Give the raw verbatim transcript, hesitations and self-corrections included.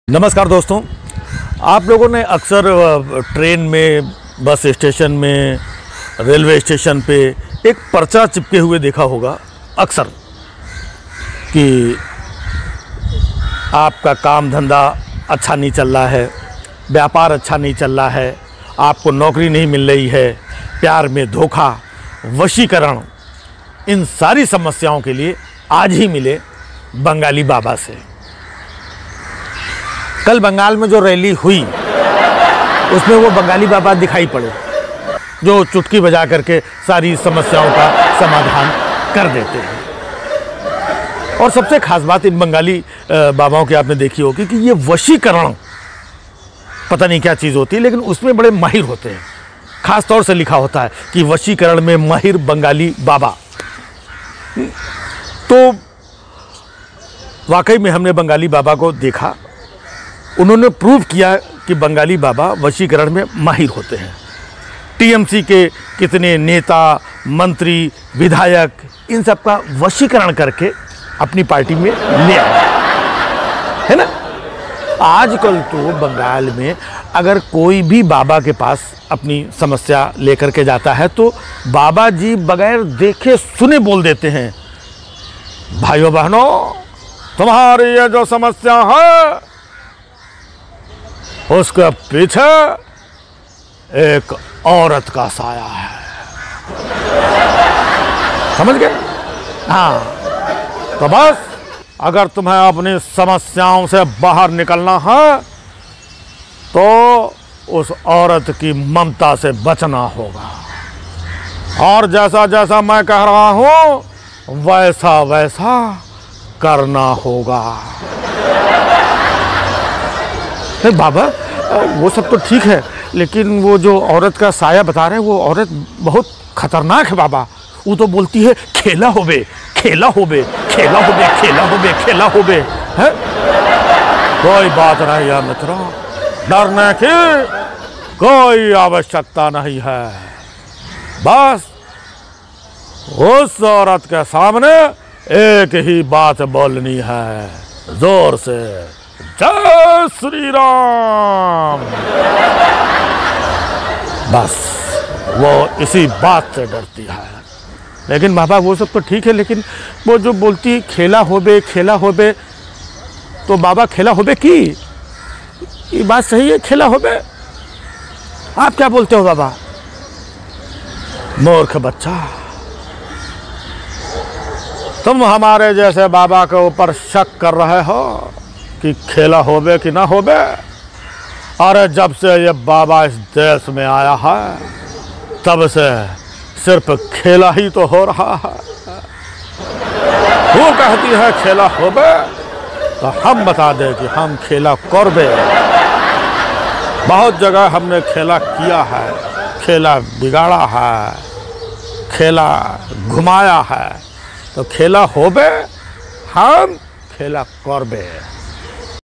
नमस्कार दोस्तों, आप लोगों ने अक्सर ट्रेन में, बस स्टेशन में, रेलवे स्टेशन पे एक पर्चा चिपके हुए देखा होगा अक्सर कि आपका काम धंधा अच्छा नहीं चल रहा है, व्यापार अच्छा नहीं चल रहा है, आपको नौकरी नहीं मिल रही है, प्यार में धोखा, वशीकरण, इन सारी समस्याओं के लिए आज ही मिले बंगाली बाबा से। कल बंगाल में जो रैली हुई उसमें वो बंगाली बाबा दिखाई पड़े जो चुटकी बजा करके सारी समस्याओं का समाधान कर देते हैं। और सबसे खास बात इन बंगाली बाबाओं की आपने देखी होगी कि ये वशीकरण पता नहीं क्या चीज़ होती है, लेकिन उसमें बड़े माहिर होते हैं। खास तौर से लिखा होता है कि वशीकरण में माहिर बंगाली बाबा। तो वाकई में हमने बंगाली बाबा को देखा, उन्होंने प्रूव किया कि बंगाली बाबा वशीकरण में माहिर होते हैं। टीएमसी के कितने नेता, मंत्री, विधायक, इन सब का वशीकरण करके अपनी पार्टी में ले आए, है ना। आजकल तो बंगाल में अगर कोई भी बाबा के पास अपनी समस्या लेकर के जाता है तो बाबा जी बगैर देखे सुने बोल देते हैं, भाइयों बहनों, तुम्हारी ये जो समस्या है उसके पीछे एक औरत का साया है। समझ गए? हाँ, तो बस अगर तुम्हें अपनी समस्याओं से बाहर निकलना है तो उस औरत की ममता से बचना होगा, और जैसा जैसा मैं कह रहा हूं वैसा वैसा करना होगा। बाबा, वो सब तो ठीक है, लेकिन वो जो औरत का साया बता रहे हैं वो औरत बहुत खतरनाक है बाबा। वो तो बोलती है खेला होबे, खेला होबे, खेला होबे, खेला होबे, खेला होबे, है? कोई बात नहीं है मित्रों, डरने की कोई आवश्यकता नहीं है। बस उस औरत के सामने एक ही बात बोलनी है, जोर से, जय श्री राम। बस वो इसी बात से डरती है। लेकिन बाबा वो सब तो ठीक है, लेकिन वो जो बोलती है खेला होबे, खेला होबे, तो बाबा खेला होबे की ये बात सही है? खेला होबे आप क्या बोलते हो बाबा? मूर्ख बच्चा, तुम हमारे जैसे बाबा के ऊपर शक कर रहे हो कि खेला होबे कि ना होबे। अरे जब से ये बाबा इस देश में आया है तब से सिर्फ खेला ही तो हो रहा है। वो कहती है खेला होबे तो हम बता दें कि हम खेला करबे। बहुत जगह हमने खेला किया है, खेला बिगाड़ा है, खेला घुमाया है, तो खेला होबे, हम खेला करबे।